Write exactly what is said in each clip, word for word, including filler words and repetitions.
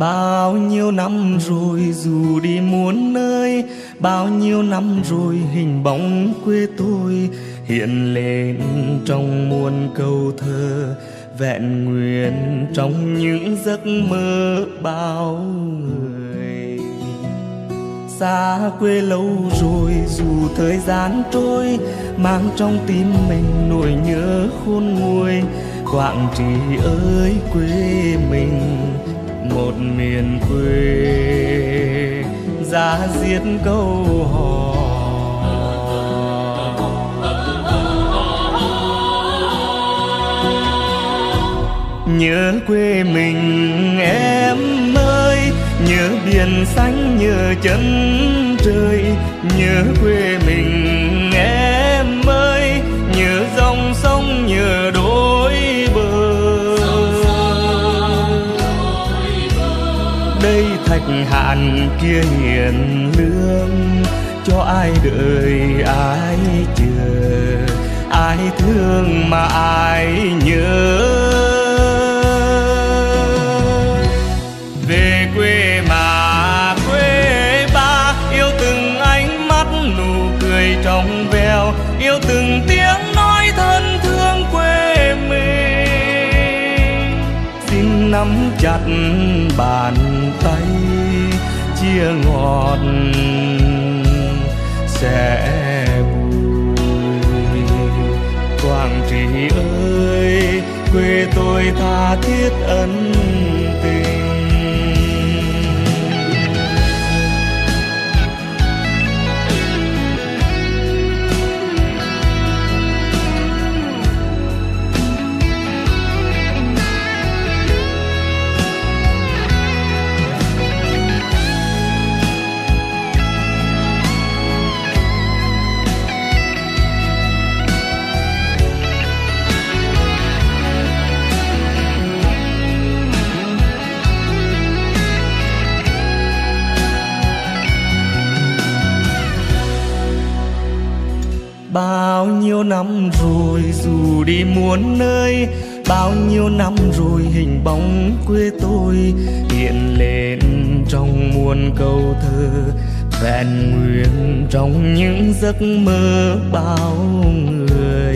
Bao nhiêu năm rồi dù đi muôn nơi, bao nhiêu năm rồi hình bóng quê tôi hiện lên trong muôn câu thơ, vẹn nguyên trong những giấc mơ bao người. Xa quê lâu rồi dù thời gian trôi, mang trong tim mình nỗi nhớ khôn nguôi. Quảng Trị ơi quê mình, một miền quê giá diết câu hò. Nhớ quê mình em ơi, nhớ biển xanh nhớ chân trời. Nhớ quê mình em ơi, nhớ dòng sông nhớ đôi bờ. Đây thạch hạn kia hiền lương, cho ai đợi ai chờ, ai thương mà ai nhớ. Về quê mà quê ba, yêu từng ánh mắt nụ cười trong veo, yêu từng tiếng nói thân thương quê mình. Xin nắm chặt bàn tay chia ngọt sẽ vui. Quảng Trị ơi quê tôi tha thiết ân tình. Bao nhiêu năm rồi dù đi muôn nơi, bao nhiêu năm rồi hình bóng quê tôi hiện lên trong muôn câu thơ, vẹn nguyên trong những giấc mơ bao người.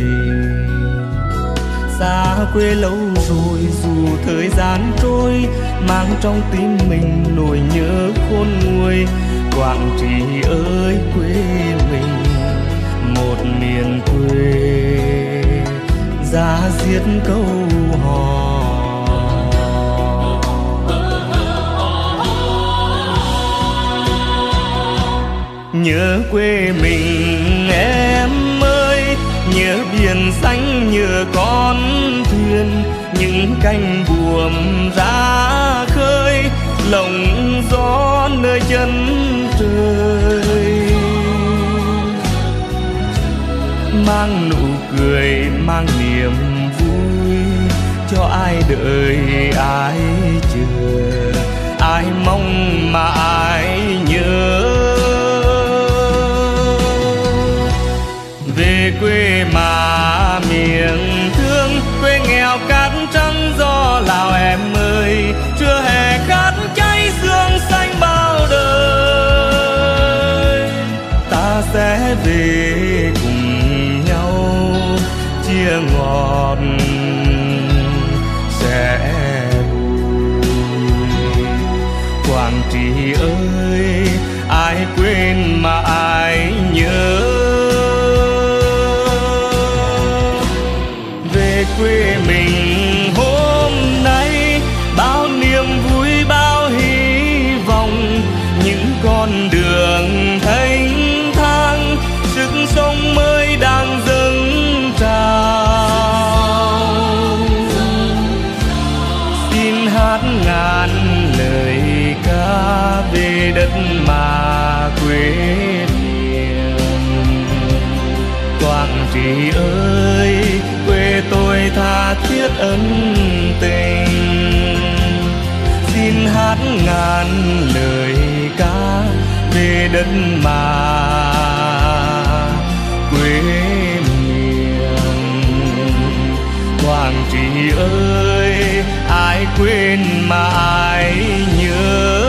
Xa quê lâu rồi dù thời gian trôi, mang trong tim mình nỗi nhớ khôn nguôi. Quảng Trị ơi quê mình, một miền quê giá diết câu hò. Nhớ quê mình em ơi, nhớ biển xanh nhớ con thuyền, những cánh buồm ra khơi, lồng gió nơi chân trời. Mang nụ cười mang niềm vui, cho ai đợi ai chờ, ai mong mà ai nhớ. Về quê mà miền thương, quê nghèo cát trắng gió Lào em ơi, chưa hè khát cháy sương xanh bao đời. Ta sẽ về cùng chia ngọt sẽ vui. Quảng Trị ơi ai quên mà ai nhớ. Về quê mình hôm nay, bao niềm vui bao hy vọng, những con đường thanh thang, sức sống mới đang dâng trào. Xin hát ngàn lời ca về đất mà quê miền. Quảng Trị ơi quê tôi tha thiết ân tình. Xin hát ngàn lời ca về đất mà quê miền. Quảng Hoàng Trí ơi, ai quên mà ai nhớ.